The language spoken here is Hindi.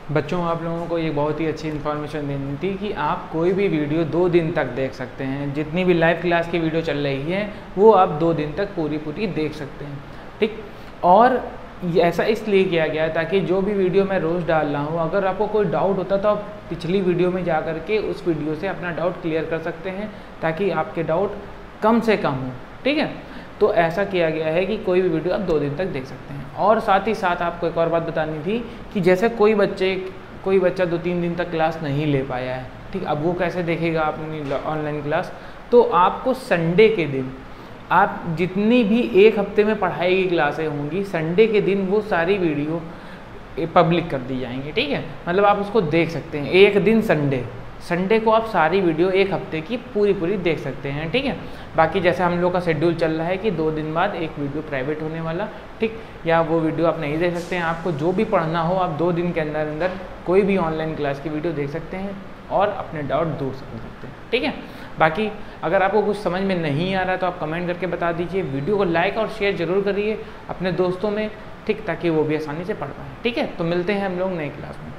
बच्चों, आप लोगों को एक बहुत ही अच्छी इन्फॉर्मेशन देनी थी कि आप कोई भी वीडियो 2 दिन तक देख सकते हैं। जितनी भी लाइव क्लास की वीडियो चल रही है वो आप 2 दिन तक पूरी देख सकते हैं, ठीक। और ऐसा इसलिए किया गया है ताकि जो भी वीडियो मैं रोज़ डाल रहा हूँ, अगर आपको कोई डाउट होता तो आप पिछली वीडियो में जा कर के उस वीडियो से अपना डाउट क्लियर कर सकते हैं, ताकि आपके डाउट कम से कम हो, ठीक है। तो ऐसा किया गया है कि कोई भी वीडियो आप 2 दिन तक देख सकते हैं। और साथ ही साथ आपको एक और बात बतानी थी कि जैसे कोई बच्चा 2-3 दिन तक क्लास नहीं ले पाया है, ठीक, अब वो कैसे देखेगा अपनी ऑनलाइन क्लास। तो आपको संडे के दिन, आप जितनी भी एक हफ्ते में पढ़ाई की क्लासें होंगी, संडे के दिन वो सारी वीडियो पब्लिक कर दी जाएंगी, ठीक है। मतलब आप उसको देख सकते हैं एक दिन संडे को आप सारी वीडियो एक हफ्ते की पूरी देख सकते हैं, ठीक है। बाकी जैसे हम लोग का शेड्यूल चल रहा है कि 2 दिन बाद एक वीडियो प्राइवेट होने वाला, ठीक, या वो वीडियो आप नहीं देख सकते हैं। आपको जो भी पढ़ना हो आप 2 दिन के अंदर कोई भी ऑनलाइन क्लास की वीडियो देख सकते हैं और अपने डाउट दूर कर सकते हैं, ठीक है। बाकी अगर आपको कुछ समझ में नहीं आ रहा तो आप कमेंट करके बता दीजिए। वीडियो को लाइक और शेयर जरूर करिए अपने दोस्तों में, ठीक, ताकि वो भी आसानी से पढ़ पाएँ, ठीक है। तो मिलते हैं हम लोग नई क्लास में।